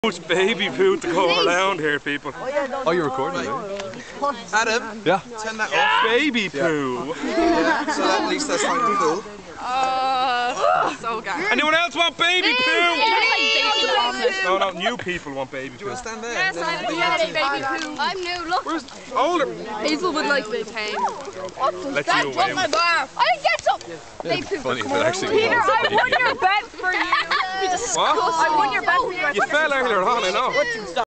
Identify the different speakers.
Speaker 1: Much baby poo to go around here, people.
Speaker 2: Oh, you're recording, right?
Speaker 3: Adam,
Speaker 2: Yeah.
Speaker 3: turn that off.
Speaker 1: Baby poo.
Speaker 3: Yeah, so at least that's like cool.
Speaker 4: So good.
Speaker 1: Anyone else want baby poo?
Speaker 4: Yeah,
Speaker 1: No, new people want baby
Speaker 3: Do you
Speaker 1: poo.
Speaker 3: want to stand there?
Speaker 4: Yes, I baby poo. I'm new. Look.
Speaker 1: Where's older?
Speaker 4: Hazel would like the tame.
Speaker 1: Let you away.
Speaker 4: my bar. I didn't get some. Baby poo.
Speaker 2: Funny, but actually,
Speaker 4: Peter, I won your bet for you.
Speaker 1: What?
Speaker 4: I won your bet for you.
Speaker 1: You fell earlier on, I know.